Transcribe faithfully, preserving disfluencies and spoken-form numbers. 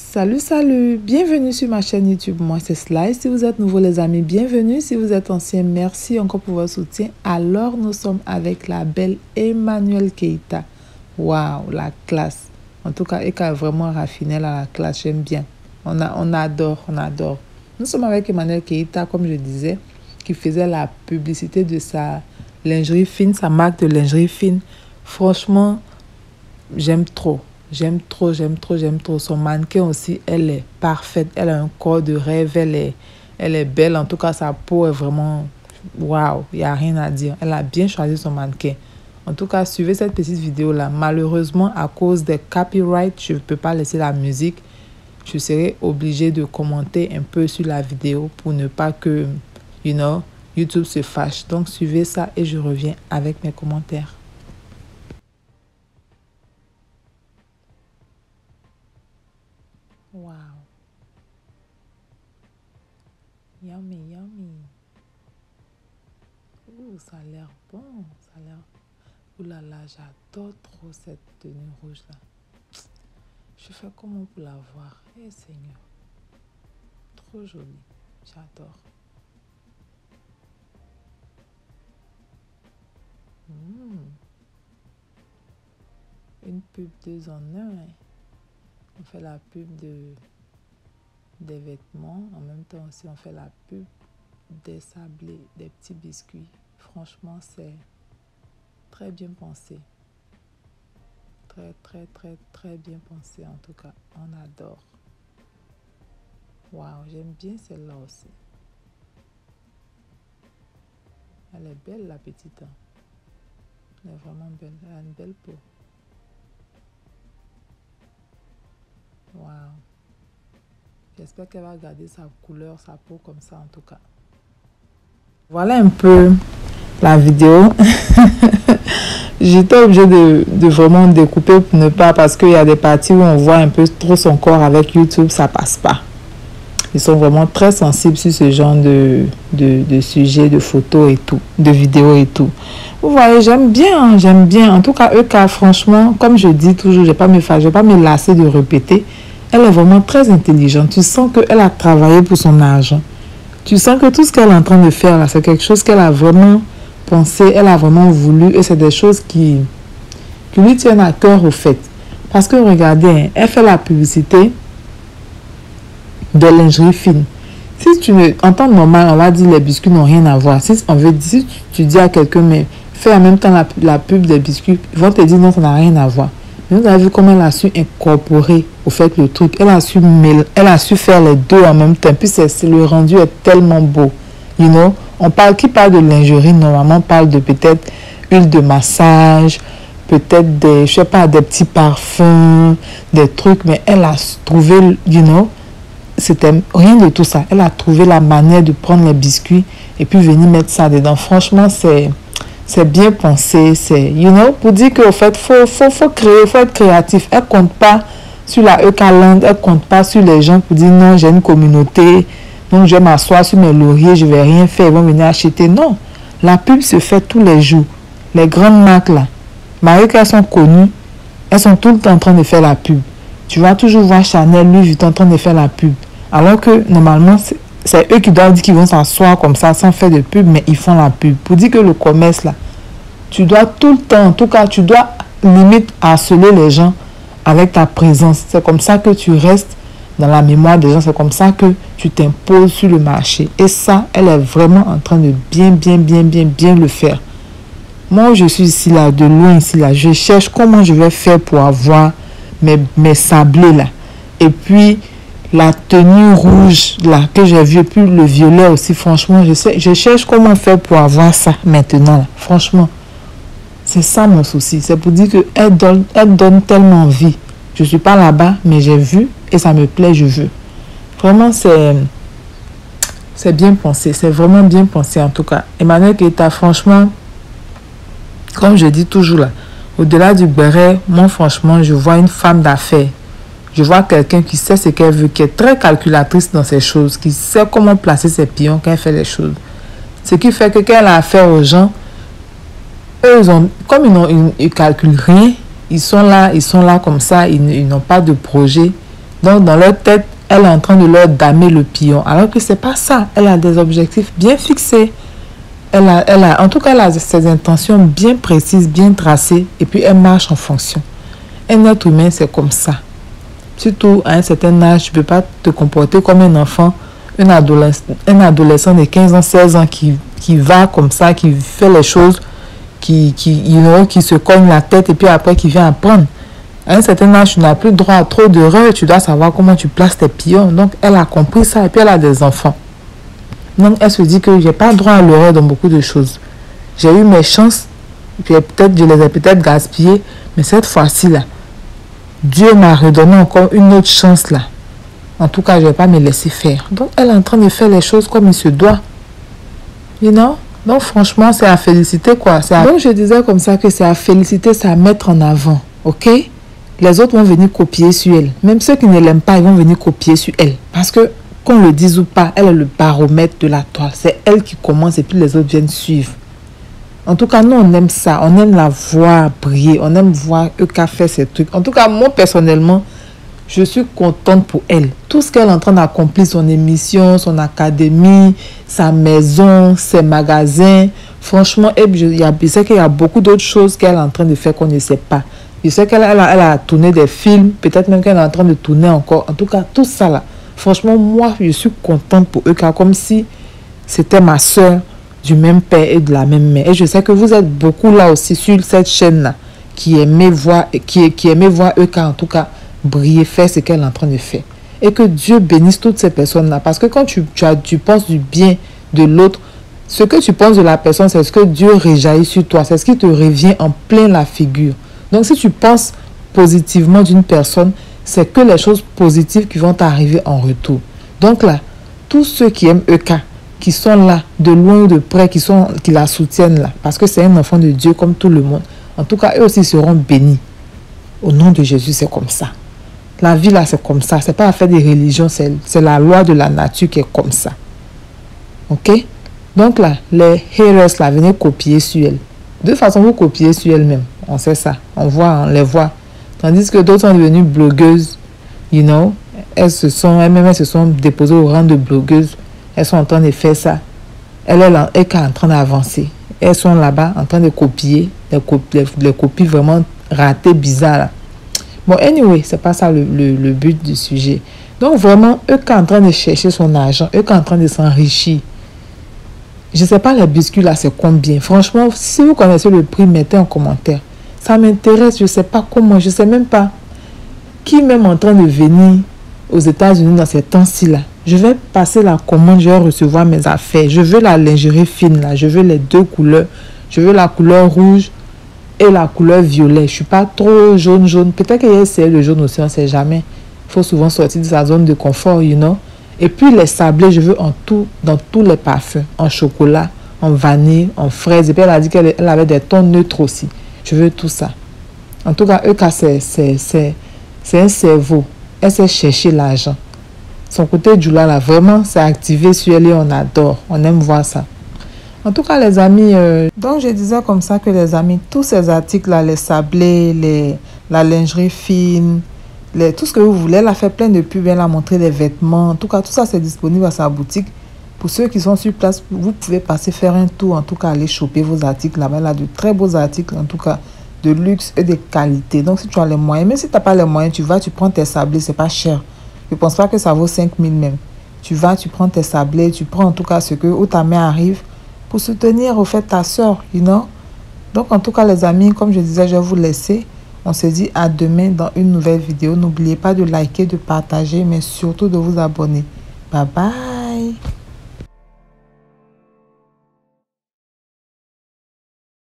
Salut, salut, bienvenue sur ma chaîne YouTube, moi c'est Sly. Si vous êtes nouveau les amis, bienvenue. Si vous êtes ancien, merci encore pour votre soutien. Alors nous sommes avec la belle Emmanuelle Keita. Waouh, la classe. En tout cas, elle a vraiment raffiné la classe, j'aime bien. On, a, on adore, on adore. Nous sommes avec Emmanuelle Keita, comme je disais, qui faisait la publicité de sa lingerie fine, sa marque de lingerie fine. Franchement, j'aime trop. J'aime trop, j'aime trop, j'aime trop. Son mannequin aussi, elle est parfaite. Elle a un corps de rêve. Elle est, elle est belle. En tout cas, sa peau est vraiment... Waouh, il n'y a rien à dire. Elle a bien choisi son mannequin. En tout cas, suivez cette petite vidéo-là. Malheureusement, à cause des copyrights, je ne peux pas laisser la musique. Je serai obligée de commenter un peu sur la vidéo pour ne pas que, you know, YouTube se fâche. Donc, suivez ça et je reviens avec mes commentaires. Wow. Yummy, yummy. Ouh, ça a l'air bon. Ça a l'air... Ouh là là, j'adore trop cette tenue rouge-là. Je fais comment pour la voir? Eh Seigneur. Trop jolie. J'adore. Mmh. Une pub deux en un, hein. On fait la pub de, des vêtements. En même temps aussi, on fait la pub des sablés, des petits biscuits. Franchement, c'est très bien pensé. Très, très, très, très bien pensé en tout cas. On adore. Waouh, j'aime bien celle-là aussi. Elle est belle, la petite. Hein. Elle est vraiment belle. Elle a une belle peau. Wow. J'espère qu'elle va garder sa couleur, sa peau comme ça en tout cas. Voilà un peu la vidéo. J'étais obligée de, de vraiment découper pour ne pas, parce qu'il y a des parties où on voit un peu trop son corps avec YouTube, ça passe pas. Ils sont vraiment très sensibles sur ce genre de, de, de sujets, de photos et tout, de vidéos et tout. Vous voyez, j'aime bien, j'aime bien. En tout cas, E K, franchement, comme je dis toujours, je ne vais pas me faire, je vais pas me lasser de répéter. Elle est vraiment très intelligente. Tu sens qu'elle a travaillé pour son argent. Tu sens que tout ce qu'elle est en train de faire là, c'est quelque chose qu'elle a vraiment pensé, elle a vraiment voulu. Et c'est des choses qui, qui lui tiennent à cœur au fait. Parce que regardez, elle fait la publicité de lingerie fine. Si tu ne, en temps normal, on va dire les biscuits n'ont rien à voir. Si on veut, si tu, tu dis à quelqu'un, mais fais en même temps la, la pub des biscuits, ils vont te dire non, ça n'a rien à voir. Mais vous avez vu comment elle a su incorporer au fait le truc. Elle a su mêler, elle a su faire les deux en même temps. Puis c'est, le rendu est tellement beau. You know, on parle, qui parle de lingerie, normalement, on parle de peut-être huile de massage, peut-être des, je sais pas, des petits parfums, des trucs, mais elle a trouvé, you know, c'était rien de tout ça. Elle a trouvé la manière de prendre les biscuits et puis venir mettre ça dedans. Franchement, c'est c'est bien pensé. C'est, you know, pour dire qu'au fait, il faut, faut, faut créer, il faut être créatif. Elle ne compte pas sur la E K Land, elle ne compte pas sur les gens pour dire non, j'ai une communauté, donc je vais m'asseoir sur mes lauriers, je ne vais rien faire, ils vont venir acheter. Non, la pub se fait tous les jours. Les grandes marques là, malgré qu'elles sont connues, elles sont tout le temps en train de faire la pub. Tu vas toujours voir Chanel, Louis Vuitton en train de faire la pub. Alors que normalement, c'est eux qui doivent dire qu'ils vont s'asseoir comme ça sans faire de pub, mais ils font la pub. Pour dire que le commerce là, tu dois tout le temps, en tout cas, tu dois limite harceler les gens avec ta présence. C'est comme ça que tu restes dans la mémoire des gens. C'est comme ça que tu t'imposes sur le marché. Et ça, elle est vraiment en train de bien, bien, bien, bien, bien le faire. Moi, je suis ici là, de loin ici là. Je cherche comment je vais faire pour avoir mes, mes sablés là. Et puis la tenue rouge là que j'ai vu, et puis le violet aussi, franchement, je sais, je cherche comment faire pour avoir ça maintenant là. Franchement, c'est ça mon souci. C'est pour dire qu'elle donne, elle donne tellement envie. Je suis pas là-bas, mais j'ai vu et ça me plaît, je veux. Vraiment, c'est c'est bien pensé, c'est vraiment bien pensé en tout cas. Emmanuelle Keita, franchement, comme je dis toujours là, au-delà du béret, moi franchement, je vois une femme d'affaires. Je vois quelqu'un qui sait ce qu'elle veut, qui est très calculatrice dans ses choses, qui sait comment placer ses pions quand elle fait les choses. Ce qui fait que quand elle a affaire aux gens, eux, ils ont, comme ils ne calculent rien, ils sont là, ils sont là comme ça, ils, ils n'ont pas de projet. Donc, dans leur tête, elle est en train de leur damer le pion. Alors que c'est pas ça. Elle a des objectifs bien fixés. Elle a, elle a, en tout cas, elle a ses intentions bien précises, bien tracées. Et puis, elle marche en fonction. Un être humain, c'est comme ça. Surtout à un certain âge, tu ne peux pas te comporter comme un enfant, un adolescent, un adolescent de quinze ans, seize ans qui, qui va comme ça, qui fait les choses, qui, qui, you know, qui se cogne la tête et puis après qui vient apprendre. À un certain âge, tu n'as plus droit à trop d'erreurs, tu dois savoir comment tu places tes pions. Donc, elle a compris ça et puis elle a des enfants. Donc, elle se dit que je n'ai pas droit à l'erreur dans beaucoup de choses. J'ai eu mes chances, puis peut-être je les ai peut-être gaspillées, mais cette fois-ci là, Dieu m'a redonné encore une autre chance là. En tout cas, je ne vais pas me laisser faire. Donc, elle est en train de faire les choses comme il se doit. You know? Donc, franchement, c'est à féliciter quoi. À... Donc, je disais comme ça que c'est à féliciter, c'est à mettre en avant. Ok? Les autres vont venir copier sur elle. Même ceux qui ne l'aiment pas, ils vont venir copier sur elle. Parce que, qu'on le dise ou pas, elle est le baromètre de la toile. C'est elle qui commence et puis les autres viennent suivre. En tout cas, nous, on aime ça. On aime la voir briller. On aime voir Euka faire ces trucs. En tout cas, moi, personnellement, je suis contente pour elle. Tout ce qu'elle est en train d'accomplir, son émission, son académie, sa maison, ses magasins. Franchement, je sais qu'il y a beaucoup d'autres choses qu'elle est en train de faire qu'on ne sait pas. Je sais qu'elle elle a, elle a tourné des films. Peut-être même qu'elle est en train de tourner encore. En tout cas, tout ça là. Franchement, moi, je suis contente pour Euka. Comme si c'était ma soeur du même père et de la même mère. Et je sais que vous êtes beaucoup là aussi sur cette chaîne-là qui aimait voir, qui, qui aimait voir Euka en tout cas briller, faire ce qu'elle est en train de faire. Et que Dieu bénisse toutes ces personnes-là. Parce que quand tu, tu, as, tu penses du bien de l'autre, ce que tu penses de la personne, c'est ce que Dieu réjaillit sur toi. C'est ce qui te revient en plein la figure. Donc si tu penses positivement d'une personne, c'est que les choses positives qui vont t'arriver en retour. Donc là, tous ceux qui aiment Euka, qui sont là, de loin ou de près, qui, sont, qui la soutiennent là, parce que c'est un enfant de Dieu comme tout le monde. En tout cas, eux aussi seront bénis. Au nom de Jésus, c'est comme ça. La vie là, c'est comme ça. C'est pas affaire des religions, c'est la loi de la nature qui est comme ça. Ok? Donc là, les haters là, venez copier sur elle. De toute façon, vous copiez sur elle-même. On sait ça. On voit, on les voit. Tandis que d'autres sont devenues blogueuses, you know. Elles se sont, elles-mêmes, elles se sont déposées au rang de blogueuses. Elles sont en train de faire ça. Elle est, là, elle est en train d'avancer. Elles sont là-bas en train de copier. Les, copies, les, les copies vraiment ratées, bizarres. Là. Bon, anyway, c'est pas ça le, le, le but du sujet. Donc, vraiment, eux qui sont en train de chercher son argent, eux qui sont en train de s'enrichir. Je ne sais pas les biscuits là, c'est combien. Franchement, si vous connaissez le prix, mettez en commentaire. Ça m'intéresse, je ne sais pas comment, je ne sais même pas. Qui même en train de venir aux États-Unis dans ces temps-ci là. Je vais passer la commande, je vais recevoir mes affaires. Je veux la lingerie fine là, je veux les deux couleurs. Je veux la couleur rouge et la couleur violet. Je ne suis pas trop jaune, jaune. Peut-être qu'il y a essayé le jaune aussi, on ne sait jamais. Il faut souvent sortir de sa zone de confort, you know. Et puis les sablés, je veux en tout, dans tous les parfums. En chocolat, en vanille, en fraise. Et puis elle a dit qu'elle elle avait des tons neutres aussi. Je veux tout ça. En tout cas, Euka, c'est un cerveau. Elle sait chercher l'argent. Son côté du là, là, vraiment, c'est activé sur elle et on adore. On aime voir ça. En tout cas, les amis, euh, donc je disais comme ça que les amis, tous ces articles-là, les sablés, les, la lingerie fine, les, tout ce que vous voulez, elle a fait plein de pubs, elle a montré des vêtements. En tout cas, tout ça, c'est disponible à sa boutique. Pour ceux qui sont sur place, vous pouvez passer faire un tour, en tout cas, aller choper vos articles là-bas. Elle a de très beaux articles, en tout cas, de luxe et de qualité. Donc, si tu as les moyens, même si tu n'as pas les moyens, tu vas, tu prends tes sablés, c'est pas cher. Je ne pense pas que ça vaut cinq mille même. Tu vas, tu prends tes sablés, tu prends en tout cas ce que, où ta mère arrive, pour soutenir au fait ta soeur, you know. Donc, en tout cas, les amis, comme je disais, je vais vous laisser. On se dit à demain dans une nouvelle vidéo. N'oubliez pas de liker, de partager, mais surtout de vous abonner. Bye bye.